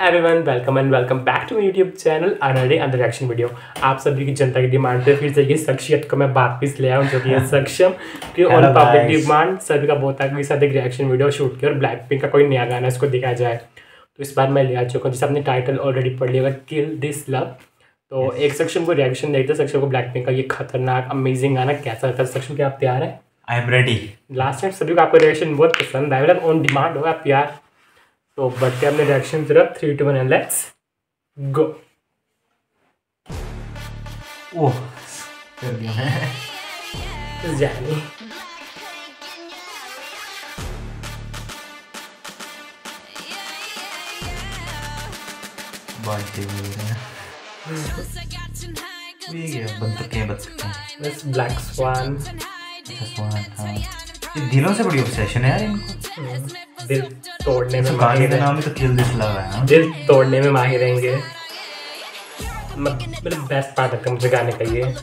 Everyone, welcome and welcome back to my YouTube channel अनडे under reaction video. आप सभी की जनता की डिमांड पे फिर से ये शख्सियत को मैं वापस ले आऊँ जो कि है सक्षम कि ऑन पब्लिक डिमांड सभी का बहुत है कि साथ एक रिएक्शन वीडियो शूट किया और ब्लैक पिंक का कोई नया गाना इसको दिखाया जाए। तो इस बार मैं ले आ चुका हूँ, जैसे आपने टाइटल ऑलरेडी पढ़ लिया होगा, किल दिस लव। तो एक सक्षम को रिएक्शन देखते सक्षम को ब्लैक पिंक का ये खतरनाक अमेजिंग गाना कैसा रहता है। सक्षम क्या आप तैयार हैं? I am ready. Last time सभी को आपका रिएक्शन बहुत पसंद आया, ऑन डिमांड होगा आप यार। तो बढ़ते अपने रिएक्शन तरफ 3, 2, 1 एंड लेट्स गो। ओह कर दिया है जानी बाल्टी में ये बंदूकें बस ब्लैक स्वान। हाँ, ये दिलों से बड़ी ऑब्सेशन है यार इनको। दिल तोड़ने में गाने का नाम ही तो किल दिस लव है ना? दिल तोड़ने में माहिर रहेंगे। मतलब बेस्ट पार्ट है मुझे गाने का ये।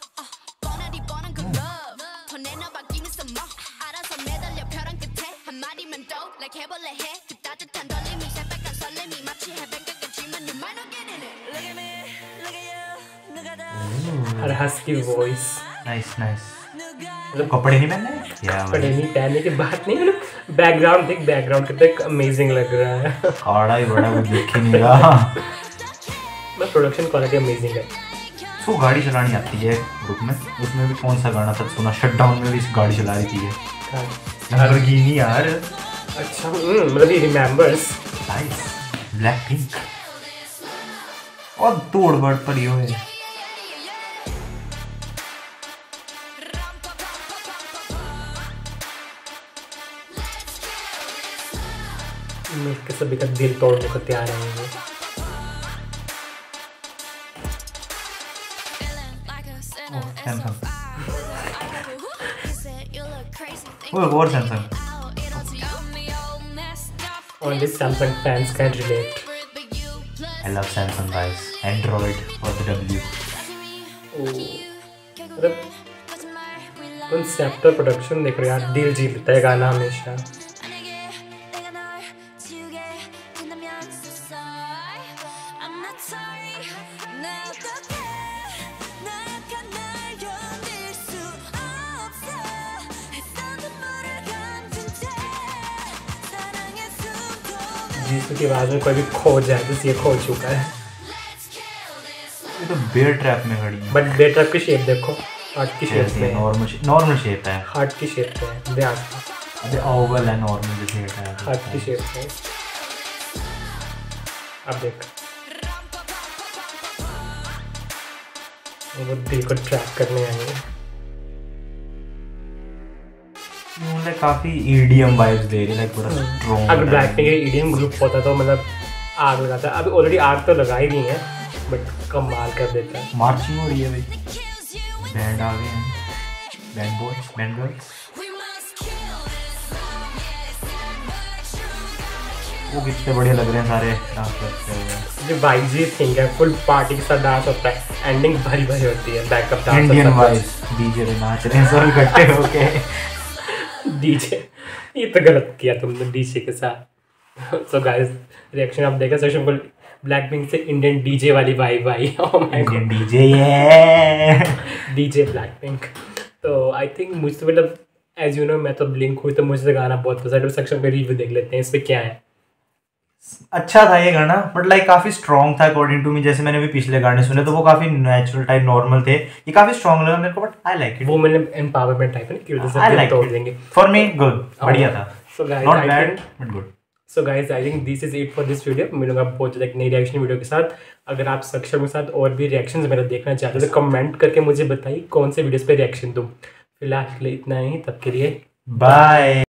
हर हंस की वॉइस नाइस नाइस। मतलब कपड़े नहीं पहने क्या? कपड़े नहीं पहनने की बात नहीं, मतलब बैकग्राउंड देख, बैकग्राउंड कितना अमेजिंग लग रहा है। काड़ा ही बड़ा कुछ देख ही नहीं रहा। बस प्रोडक्शन क्वालिटी अमेजिंग है। तो गाड़ी चलानी आती है ग्रुप में, उसमें भी कौन सा गाना था सुना? शटडाउन में भी गाड़ी चला रही थी लैम्बोर्गिनी यार। अच्छा मतलब ही रिमेंबर्स। नाइस। ब्लैक पिंक और तोड़ बड़ पर ही है। मिलकर सभी का दिल तोड़ने को तैयार रहेंगे। और Samsung Only Samsung fans can relate. I love Samsung guys. Android for the W. मतलब कंसेप्ट और प्रोडक्शन देख रहे हो यार, दिल जीतता है गाना हमेशा। जिसकी आवाज में कोई भी खो जाए तो ये खो चुका है। ये तो बेयर ट्रैप में खड़ी है। बट बेयर ट्रैप की शेप देखो, हार्ट की शेप में। नॉर्मल शेप है, हार्ट की शेप है। ध्यान से अबे ओवल है, नॉर्मल शेप है, हार्ट की शेप है। अब देख वो दिल को ट्रैप करने आएंगे। मतलब काफी ईडीएम वाइब्स दे रही है, लाइक पूरा स्ट्रॉन्ग। अगर ब्लैक पिंक ईडीएम ग्रुप होता तो मतलब आग लगाता। अभी ऑलरेडी आग तो लगा ही रही है, बट कमाल कर देता है। मार्चिंग हो रही है भाई, बैंड आ गए हैं, बैंड बॉयज बैंड गर्ल्स। वो कितने बढ़िया लग रहे हैं सारे डांस करते हुए। जो वाइजी थिंग है, फुल पार्टी के साथ डांस होता है, एंडिंग भरी भरी होती है, backup dance. Indian vibes, DJ पे नाच रहे हैं सब इकट्ठे होके। डीजे, ये तो गलत किया तुमने डीजे के साथ। सो गाइस रिएक्शन आप देखा सेक्शन को ब्लैक पिंक से इंडियन डीजे वाली वाइब आई। ओह माय गॉड, डीजे ये डीजे ब्लैक पिंक। तो आई थिंक मुझसे मतलब एज यू नो मैं तो ब्लिंक हुई, तो मुझे गाना बहुत पसंद है। सेक्शन पे रिव्यू देख लेते हैं इस पे क्या है। अच्छा था ये गाना, बट लाइक काफी स्ट्रॉन्ग था अकॉर्डिंग टू मी। जैसे मैंने भी पिछले गाने सुने तो वो काफी नेचुरल टाइप नॉर्मल थे, ये काफी स्ट्रॉन्ग लगा मेरे को, बट आई लाइक इट। वो मैंने एम्पावरमेंट टाइप है ना, क्यों आई लाइक तोड़ देंगे। फॉर मी गुड, बढ़िया था। So guys not bad but good. So guys I think this is it for this video. मिलूंगा बहुत ज़्यादा एक नई रिएक्शन वीडियो के साथ। अगर आप सक्षम के साथ और भी रिएक्शंस मेरा देखना चाहते हो तो कमेंट करके मुझे बताइए कौन से वीडियोस पे रिएक्शन दूँ। फिलहाल के लिए इतना ही, तब के लिए बाय।